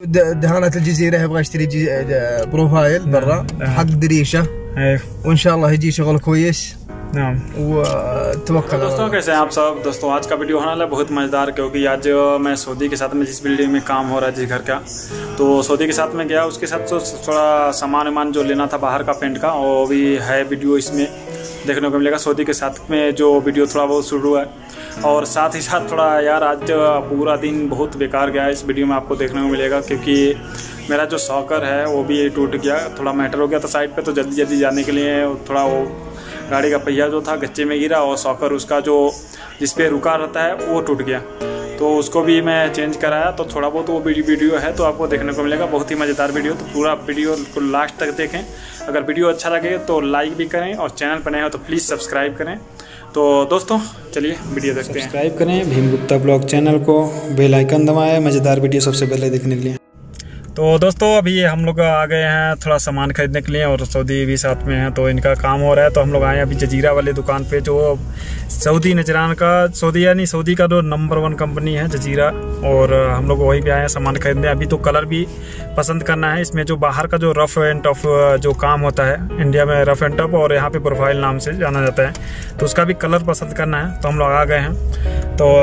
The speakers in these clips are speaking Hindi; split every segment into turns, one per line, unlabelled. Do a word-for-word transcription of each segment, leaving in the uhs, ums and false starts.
دهانة الجزيرة يبغى يشتري بروفايل برا حق دريشة وإن شاء الله يجي شغل كويس نعم وتوكل।
दोस्तों कैसे हैं आप सब। दोस्तों आज का वीडियो होने वाला है बहुत मज़ेदार, क्योंकि आज मैं सऊदी के साथ में जिस बिल्डिंग में काम हो रहा है जिस घर का, तो सऊदी के साथ में गया, उसके साथ तो थोड़ा सामान वामान जो लेना था बाहर का पेंट का, वो भी है वीडियो इसमें देखने को मिलेगा। सऊदी के साथ में जो वीडियो थोड़ा बहुत शुरू हुआ है, और साथ ही साथ थोड़ा यार आज पूरा दिन बहुत बेकार गया इस वीडियो में आपको देखने को मिलेगा, क्योंकि मेरा जो सॉकर है वो भी टूट गया, थोड़ा मैटर हो गया था साइड पे, तो जल्दी जल्दी जाने के लिए थोड़ा वो गाड़ी का पहिया जो था गच्चे में गिरा, और सॉकर उसका जो जिस पे रुका रहता है वो टूट गया, तो उसको भी मैं चेंज कराया। तो थोड़ा बहुत वो वीडियो है तो आपको देखने को मिलेगा, बहुत ही मज़ेदार वीडियो। तो पूरा वीडियो को लास्ट तक देखें। अगर वीडियो अच्छा लगे तो लाइक भी करें, और चैनल पर नए हो तो प्लीज़ सब्सक्राइब करें। तो दोस्तों चलिए वीडियो देखते हैं।
सब्सक्राइब करें भीम गुप्ता ब्लॉग चैनल को, बेल आइकन दबाएं मज़ेदार वीडियो सबसे पहले देखने के लिए।
तो दोस्तों अभी हम लोग आ गए हैं थोड़ा सामान खरीदने के लिए, और सऊदी भी साथ में है, तो इनका काम हो रहा है। तो हम लोग आए हैं अभी जजीरा वाले दुकान पे, जो सऊदी नजरान का सऊदी यानी सऊदी का जो नंबर वन कंपनी है जजीरा, और हम लोग वहीं पे आए हैं सामान खरीदने। अभी तो कलर भी पसंद करना है इसमें, जो बाहर का जो रफ़ एंड टफ जो काम होता है इंडिया में रफ़ एंड टफ, और यहाँ पे प्रोफाइल नाम से जाना जाता है, तो उसका भी कलर पसंद करना है। तो हम लोग आ गए हैं। तो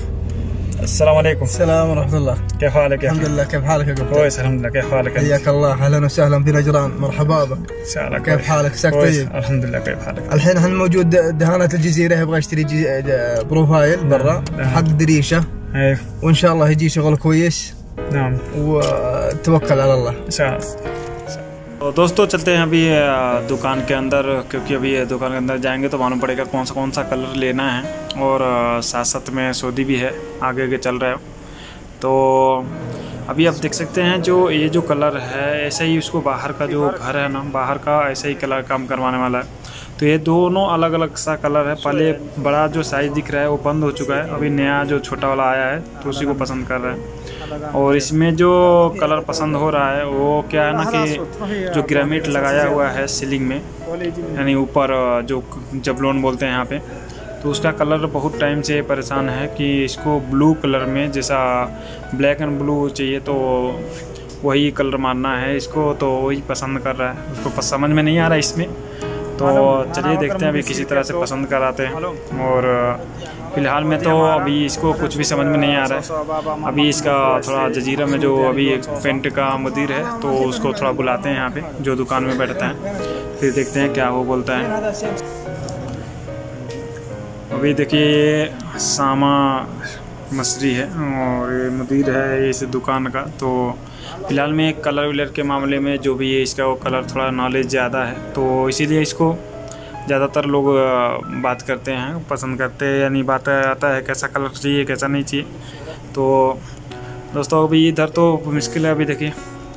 अस्सलाम वालेकुम।
السلام ورحمة الله।
كيف حالك يا
الحمد لله، كيف حالك يا قبطان؟
كويس الحمد لله، كيف حالك؟
حياك الله، اهلا وسهلا في نجران، مرحبا بك. كيف حالك؟ عساك طيب؟
الحمد لله، كيف حالك؟
الحين احنا موجود دهانة الجزيرة يبغى يشتري بروفايل برا حق دريشة،
ايوه
وان شاء الله يجي شغل كويس
نعم
وتوكل على الله ان
شاء الله। तो दोस्तों चलते हैं अभी दुकान के अंदर, क्योंकि अभी दुकान के अंदर जाएंगे तो मालूम पड़ेगा कौन सा कौन सा कलर लेना है, और साथ साथ में सऊदी भी है आगे आगे चल रहा है। तो अभी आप देख सकते हैं जो ये जो कलर है, ऐसे ही उसको बाहर का जो घर है ना, बाहर का ऐसे ही कलर काम करवाने वाला है। तो ये दोनों अलग अलग सा कलर है। पहले बड़ा जो साइज़ दिख रहा है वो बंद हो चुका है, अभी नया जो छोटा वाला आया है तो उसी को पसंद कर रहा है। और इसमें जो कलर पसंद हो रहा है वो क्या है ना, कि जो ग्रेनाइट लगाया हुआ है सीलिंग में, यानी ऊपर जो जबलोन बोलते हैं यहाँ पे, तो उसका कलर बहुत टाइम से परेशान है कि इसको ब्लू कलर में, जैसा ब्लैक एंड ब्लू चाहिए, तो वही कलर मारना है इसको, तो वही पसंद कर रहा है। उसको समझ में नहीं आ रहा है इसमें, तो चलिए देखते हैं अभी किसी तरह से पसंद कराते हैं। और फ़िलहाल में तो अभी इसको कुछ भी समझ में नहीं आ रहा है। अभी इसका थोड़ा जजीरा में जो अभी एक पेंट का मुदीर है, तो उसको थोड़ा बुलाते हैं यहाँ पे, जो दुकान में बैठता है, फिर देखते हैं क्या वो बोलता है। अभी देखिए सामा मसरी है और ये मुदीर है इस दुकान का। तो फ़िलहाल में कलर विलर के मामले में जो भी है, इसका वो कलर थोड़ा नॉलेज ज़्यादा है, तो इसीलिए इसको ज़्यादातर लोग बात करते हैं, पसंद करते हैं, यानी बात आता है कैसा कलर चाहिए कैसा नहीं चाहिए। तो दोस्तों अभी इधर तो मुश्किल है, अभी देखिए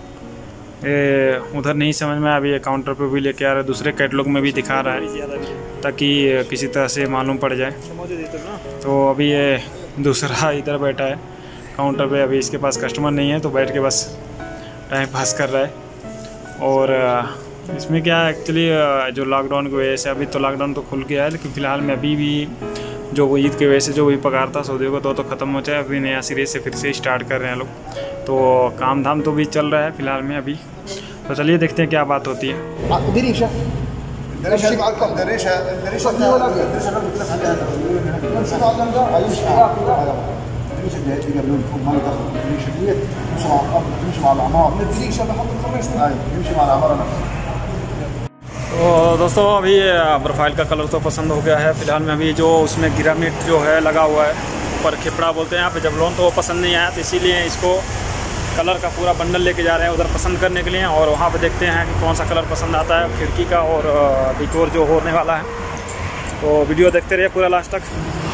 उधर नहीं समझ में, अभी काउंटर पे भी लेके आ रहा है, दूसरे कैटलॉग में भी दिखा रहा है ताकि किसी तरह से मालूम पड़ जाए। तो अभी ये दूसरा इधर बैठा है काउंटर पे, अभी इसके पास कस्टमर नहीं है, तो बैठ के बस टाइम पास कर रहा है। और इसमें क्या है एक्चुअली, जो लॉकडाउन की वजह से, अभी तो लॉकडाउन तो खुल गया है, लेकिन फ़िलहाल में अभी भी जो वो ईद की वजह से जो भी पगार था सऊदी को, तो तो ख़त्म हो जाए, अभी नया सिरे से फिर से स्टार्ट कर रहे हैं लोग। तो काम धाम तो भी चल रहा है फ़िलहाल में अभी। तो चलिए देखते हैं क्या बात होती है। तो दोस्तों अभी प्रोफाइल का कलर तो पसंद हो गया है। फ़िलहाल में अभी जो उसमें ग्रेनाइट जो है लगा हुआ है, ऊपर खिपड़ा बोलते हैं यहाँ पे जबलोन, तो वो पसंद नहीं आया, तो इसीलिए इसको कलर का पूरा बंडल लेके जा रहे हैं उधर पसंद करने के लिए, और वहाँ पे देखते हैं कि कौन सा कलर पसंद आता है खिड़की का और डिकोर जो होने वाला है। तो वीडियो देखते रहिए पूरा लास्ट तक।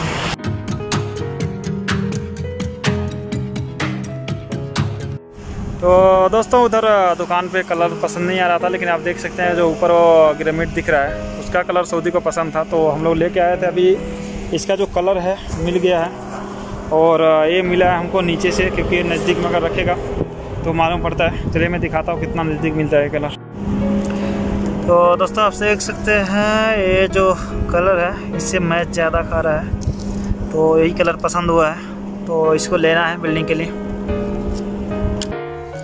तो दोस्तों उधर दुकान पे कलर पसंद नहीं आ रहा था, लेकिन आप देख सकते हैं जो ऊपर वो ग्रेनाइट दिख रहा है, उसका कलर सऊदी को पसंद था, तो हम लोग लेके आए थे। अभी इसका जो कलर है मिल गया है, और ये मिला है हमको नीचे से, क्योंकि नज़दीक में अगर रखेगा तो मालूम पड़ता है। चलिए मैं दिखाता हूँ कितना नज़दीक मिलता है कलर। तो दोस्तों आप देख सकते हैं ये जो कलर है इससे मैच ज़्यादा खा रहा है, तो यही कलर पसंद हुआ है, तो इसको लेना है बिल्डिंग के लिए।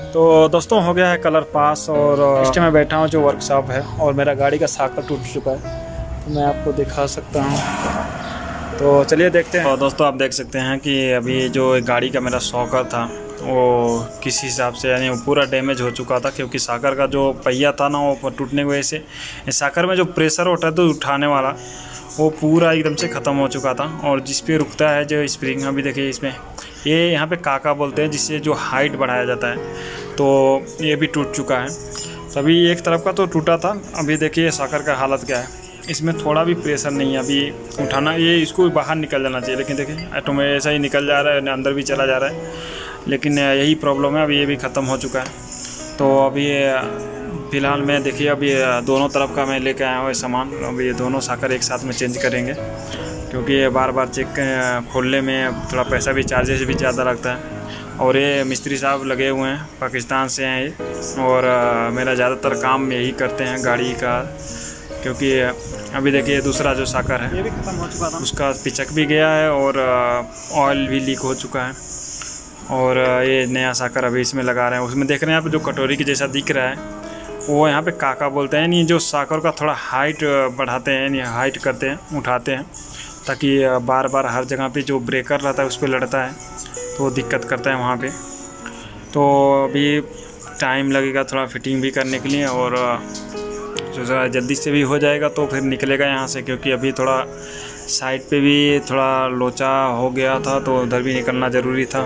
तो दोस्तों हो गया है कलर पास और इस टाइम मैं बैठा हूँ जो वर्कशॉप है और मेरा गाड़ी का साकर टूट चुका है, तो मैं आपको दिखा सकता हूँ। तो चलिए देखते हैं। और दोस्तों आप देख सकते हैं कि अभी जो गाड़ी का मेरा सॉकर था वो किस हिसाब से यानी वो पूरा डैमेज हो चुका था, क्योंकि साकर का जो पहिया था ना वो टूटने की वजह से साकर में जो प्रेशर होता है तो उठाने वाला वो पूरा एकदम से ख़त्म हो चुका था। और जिस पे रुकता है जो स्प्रिंग, अभी देखिए इसमें ये यहाँ पे काका बोलते हैं जिससे जो हाइट बढ़ाया जाता है, तो ये भी टूट चुका है। तभी एक तरफ का तो टूटा था, अभी देखिए साकर का हालत क्या है, इसमें थोड़ा भी प्रेशर नहीं है अभी उठाना, ये इसको बाहर निकल जाना चाहिए, लेकिन देखिए ऑटो में ऐसा ही निकल जा रहा है, अंदर भी चला जा रहा है, लेकिन यही प्रॉब्लम है। अभी ये भी ख़त्म हो चुका है। तो अभी फ़िलहाल मैं देखिए अभी दोनों तरफ का मैं लेके आया हूँ सामान, अभी ये दोनों साकर एक साथ में चेंज करेंगे, क्योंकि ये बार बार चेक खोलने में थोड़ा पैसा भी चार्जेस भी ज़्यादा लगता है। और ये मिस्त्री साहब लगे हुए हैं, पाकिस्तान से हैं ये, और मेरा ज़्यादातर काम यही करते हैं गाड़ी का, क्योंकि अभी देखिए दूसरा जो साकर है ये भी ख़त्म हो चुका था, उसका पिचक भी गया है और ऑयल भी लीक हो चुका है। और ये नया साकर अभी इसमें लगा रहे हैं, उसमें देख रहे हैं आप जो कटोरी की जैसा दिख रहा है वो यहाँ पे काका बोलते हैं, नहीं जो साकर का थोड़ा हाइट बढ़ाते हैं, नहीं हाइट करते हैं, उठाते हैं, ताकि बार बार हर जगह पे जो ब्रेकर रहता है उस पर लड़ता है तो दिक्कत करता है वहाँ पे। तो अभी टाइम लगेगा थोड़ा फिटिंग भी करने के लिए, और जो जल्दी से भी हो जाएगा तो फिर निकलेगा यहाँ से, क्योंकि अभी थोड़ा साइड पे भी थोड़ा लोचा हो गया था तो उधर भी निकलना ज़रूरी था।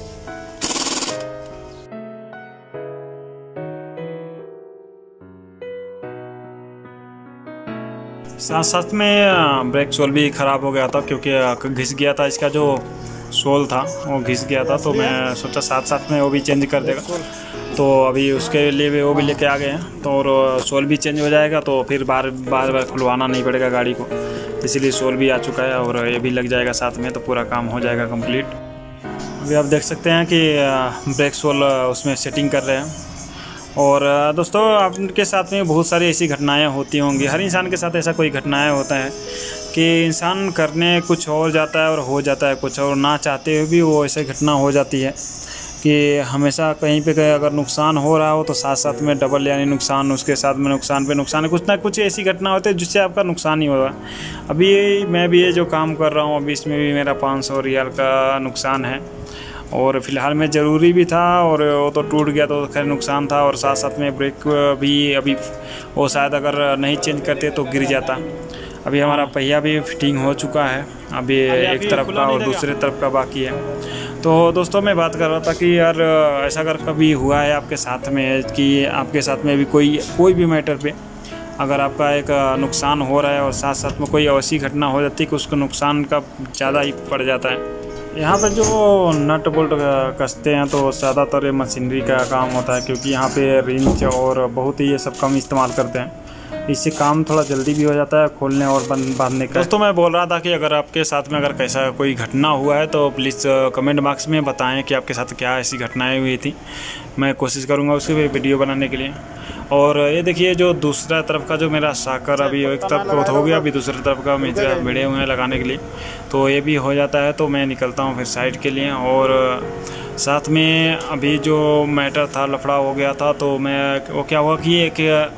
साथ साथ में ब्रेक सोल भी ख़राब हो गया था, क्योंकि घिस गया था, इसका जो सोल था वो घिस गया था, तो मैं सोचा साथ साथ में वो भी चेंज कर देगा। तो अभी उसके लिए भी वो भी लेके आ गए हैं, तो और सोल भी चेंज हो जाएगा, तो फिर बार बार बार खुलवाना नहीं पड़ेगा गाड़ी को, इसीलिए सोल भी आ चुका है और ये भी लग जाएगा साथ में, तो पूरा काम हो जाएगा कंप्लीट। अभी आप देख सकते हैं कि ब्रेक सोल उसमें सेटिंग कर रहे हैं। और दोस्तों आपके साथ में बहुत सारी ऐसी घटनाएं होती होंगी, हर इंसान के साथ ऐसा कोई घटनाएं होता है कि इंसान करने कुछ और जाता है और हो जाता है कुछ और, ना चाहते हुए भी वो ऐसी घटना हो जाती है कि हमेशा कहीं पे कहीं अगर नुकसान हो रहा हो तो साथ साथ में डबल यानी नुकसान, उसके साथ में नुकसान पे नुकसान है, कुछ ना कुछ ऐसी घटना होती है जिससे आपका नुकसान ही होगा। अभी मैं भी ये जो काम कर रहा हूँ अभी इसमें भी मेरा पाँच सौ रियाल का नुकसान है, और फ़िलहाल में ज़रूरी भी था और वो तो टूट गया तो खैर नुकसान था, और साथ साथ में ब्रेक भी अभी वो शायद अगर नहीं चेंज करते तो गिर जाता। अभी हमारा पहिया भी फिटिंग हो चुका है, अभी एक तरफ का और दूसरे तरफ का बाकी है। तो दोस्तों मैं बात कर रहा था कि यार ऐसा अगर कभी हुआ है आपके साथ में कि आपके साथ में भी कोई कोई भी मैटर पे अगर आपका एक नुकसान हो रहा है और साथ साथ में कोई ऐसी घटना हो जाती है कि उसको नुकसान का ज़्यादा ही पड़ जाता है। यहाँ पर जो नट बोल्ट कसते हैं तो ज़्यादातर ये मशीनरी का काम होता है, क्योंकि यहाँ पे रिंच और बहुत ही ये सब कम इस्तेमाल करते हैं, इससे काम थोड़ा जल्दी भी हो जाता है खोलने और बंद बांधने का। दोस्तों मैं बोल रहा था कि अगर आपके साथ में अगर कैसा कोई घटना हुआ है तो प्लीज़ कमेंट बॉक्स में बताएं कि आपके साथ क्या ऐसी घटनाएं हुई थी, मैं कोशिश करूँगा उसकी वीडियो बनाने के लिए। और ये देखिए जो दूसरा तरफ का जो मेरा साकर अभी एक तरफ का हो गया, अभी दूसरी तरफ का मित्र भिड़े हुए हैं लगाने के लिए, तो ये भी हो जाता है तो मैं निकलता हूँ फिर साइड के लिए। और साथ में अभी जो मैटर था लफड़ा हो गया था, तो मैं वो क्या हुआ कि एक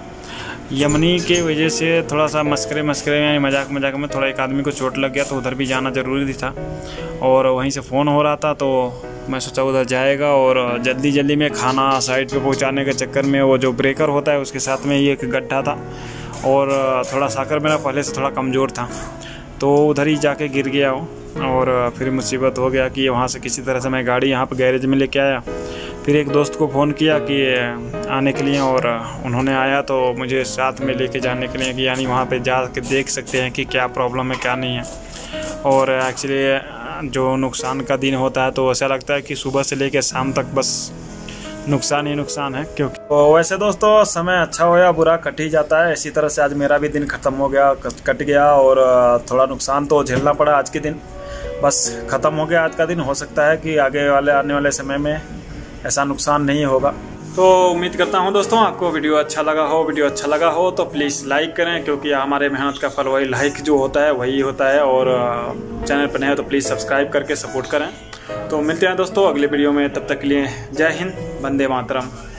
यमनी के वजह से थोड़ा सा मस्करे मस्करे में मजाक मजाक में थोड़ा एक आदमी को चोट लग गया, तो उधर भी जाना ज़रूरी था और वहीं से फ़ोन हो रहा था, तो मैं सोचा उधर जाएगा। और जल्दी जल्दी में खाना साइड पे पहुंचाने के चक्कर में वो जो ब्रेकर होता है उसके साथ में ये एक गड्ढा था, और थोड़ा साकर मेरा पहले से थोड़ा कमज़ोर था, तो उधर ही जाके गिर गया वो, और फिर मुसीबत हो गया कि वहाँ से किसी तरह से मैं गाड़ी यहाँ पर गैरेज में लेके आया। फिर एक दोस्त को फ़ोन किया कि आने के लिए, और उन्होंने आया तो मुझे साथ में लेके जाने के लिए कि यानी वहाँ पे जा के देख सकते हैं कि क्या प्रॉब्लम है क्या नहीं है। और एक्चुअली जो नुकसान का दिन होता है तो ऐसा लगता है कि सुबह से लेकर शाम तक बस नुकसान ही नुकसान है। क्योंकि तो वैसे दोस्तों समय अच्छा हो या बुरा कट ही जाता है, इसी तरह से आज मेरा भी दिन ख़त्म हो गया, कट गया, और थोड़ा नुकसान तो झेलना पड़ा आज के दिन, बस ख़त्म हो गया आज का दिन। हो सकता है कि आगे वाले आने वाले समय में ऐसा नुकसान नहीं होगा। तो उम्मीद करता हूं दोस्तों आपको वीडियो अच्छा लगा हो। वीडियो अच्छा लगा हो तो प्लीज़ लाइक करें, क्योंकि हमारे मेहनत का फल वही लाइक जो होता है वही होता है। और चैनल पर नए हो तो प्लीज़ सब्सक्राइब करके सपोर्ट करें। तो मिलते हैं दोस्तों अगले वीडियो में, तब तक के लिए जय हिंद, वंदे मातरम।